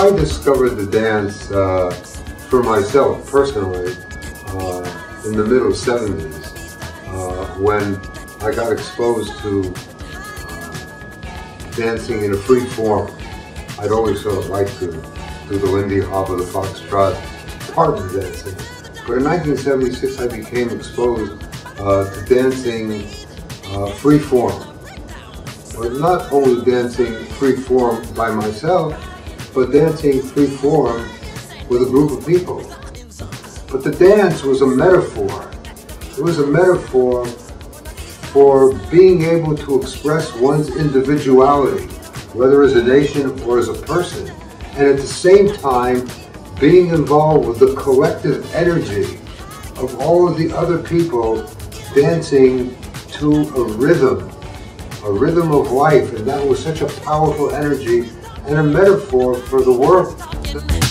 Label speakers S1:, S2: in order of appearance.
S1: I discovered the dance for myself personally in the middle 70s when I got exposed to dancing in a free form. I'd always sort of liked to do the Lindy Hop or the Foxtrot partner dancing. But in 1976 I became exposed to dancing free form. But not only dancing free form by myself, but dancing free form with a group of people. But the dance was a metaphor. It was a metaphor for being able to express one's individuality, whether as a nation or as a person, and at the same time being involved with the collective energy of all of the other people dancing to a rhythm of life, and that was such a powerful energy and a metaphor for the world.